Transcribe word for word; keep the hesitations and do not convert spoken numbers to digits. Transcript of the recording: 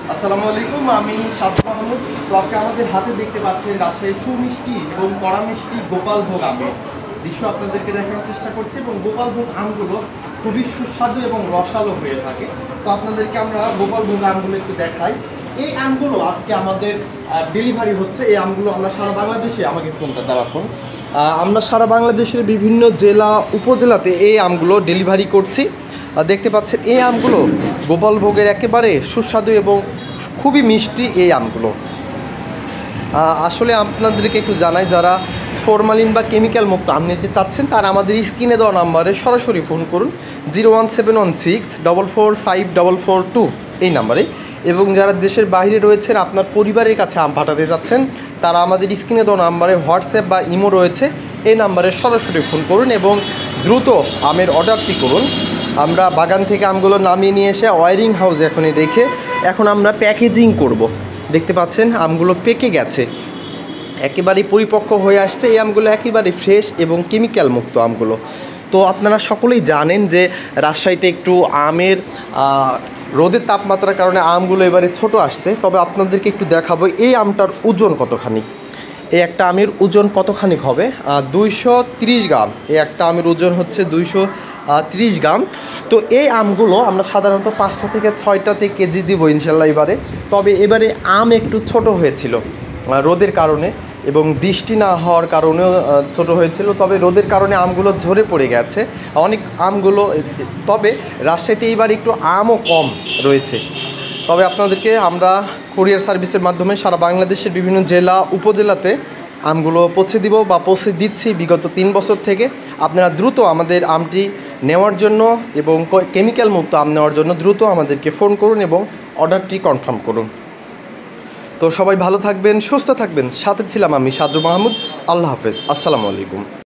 আসসালামু আলাইকুম, আমি সাজ্জাদ মাহমুদ। তো আজকে আমাদের হাতে দেখতে পাচ্ছেন রাজশাহীর সুমিষ্টি এবং কড়া মিষ্টি গোপালভোগ আমের দৃশ্য আপনাদেরকে দেখানোর চেষ্টা করছি। এবং গোপালভোগ আমগুলো খুবই সুস্বাদু এবং রসালো হয়ে থাকে। তো আপনাদেরকে আমরা গোপালভোগ আমগুলো একটু দেখাই। এই আমগুলো আজকে আমাদের ডেলিভারি হচ্ছে। এই আমগুলো আমরা সারা বাংলাদেশে, আমাকে ফোনটা দেওয়ার ফোন, আমরা সারা বাংলাদেশের বিভিন্ন জেলা উপজেলাতে এই আমগুলো ডেলিভারি করছি। দেখতে পাচ্ছেন এই আমগুলো গোপালভোগের একেবারে সুস্বাদু এবং খুবই মিষ্টি এই আমগুলো। আসলে আপনাদেরকে একটু জানাই, যারা ফরমালিন বা কেমিক্যাল মুক্ত আম নিতে চাচ্ছেন তারা আমাদের স্ক্রিনে দেওয়া নাম্বারে সরাসরি ফোন করুন, zero one seven one six double four five double four two এই নাম্বারে। এবং যারা দেশের বাইরে রয়েছেন, আপনার পরিবারের কাছে আম পাঠাতে যাচ্ছেন, তারা আমাদের স্ক্রিনে দেওয়া নাম্বারে হোয়াটসঅ্যাপ বা ইমো রয়েছে, এই নাম্বারে সরাসরি ফোন করুন এবং দ্রুত আমের অর্ডারটি করুন। আমরা বাগান থেকে আমগুলো নামিয়ে নিয়ে এসে ওয়ারিং হাউসে এখনই রেখে এখন আমরা প্যাকেজিং করব। দেখতে পাচ্ছেন আমগুলো পেকে গেছে, একেবারেই পরিপক্ক হয়ে আসছে। এই আমগুলো একেবারে ফ্রেশ এবং কেমিক্যাল মুক্ত আমগুলো। তো আপনারা সকলেই জানেন যে রাজশাহীতে একটু আমের রোদের তাপমাত্রার কারণে আমগুলো এবারে ছোট আসছে। তবে আপনাদেরকে একটু দেখাবো এই আমটার ওজন কতখানি। এই একটা আমের ওজন কতখানি হবে, দুইশো তিরিশ গ্রাম। এই একটা আমের ওজন হচ্ছে দুইশো তিরিশ গ্রাম। তো এই আমগুলো আমরা সাধারণত পাঁচটা থেকে ছয়টাতে কেজি দিব ইনশাল্লাহ এবারে। তবে এবারে আম একটু ছোট হয়েছিল রোদের কারণে এবং বৃষ্টি না হওয়ার কারণেও ছোট হয়েছিল। তবে রোদের কারণে আমগুলো ঝরে পড়ে গেছে অনেক আমগুলো। তবে রাজশাহীতে এইবার একটু আমও কম রয়েছে। তবে আপনাদেরকে আমরা কুরিয়ার সার্ভিসের মাধ্যমে সারা বাংলাদেশের বিভিন্ন জেলা উপজেলাতে আমগুলো পৌঁছে দিব বা পৌঁছে দিচ্ছি বিগত তিন বছর থেকে। আপনারা দ্রুত আমাদের আমটি নেওয়ার জন্য এবং কেমিক্যাল মুক্ত আম নেওয়ার জন্য দ্রুত আমাদেরকে ফোন করুন এবং অর্ডারটি কনফার্ম করুন। তো সবাই ভালো থাকবেন, সুস্থ থাকবেন। সাথে ছিলাম আমি সাজ্জাদ মাহমুদ। আল্লাহ হাফেজ, আসসালামু আলাইকুম।